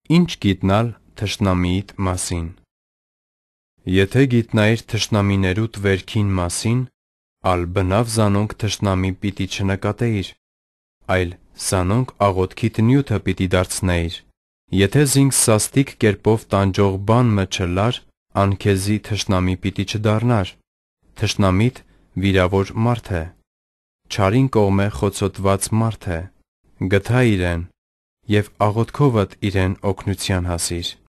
Ինչ գիտնալ թշնամիիդ մասին։ Եթե գիտնայիր թշնամիներուդ վերքին մասին, ալ բնավ զանոնք թշնամի պիտի չնկատեիր, այլ զանոնք աղոթքիդ նյութը պիտի դարձնեիր։ Եթե զինք սաստիկ կերպով տանջող բան մը չլար, անքեզի թշնամի պիտի չդառնար։ Թշնամիդ վիրավոր մարդ է, չարին կողմե խոցոտված մարդ է, գթա իրեն և աղոթքովդ իրեն օգնության հասիր։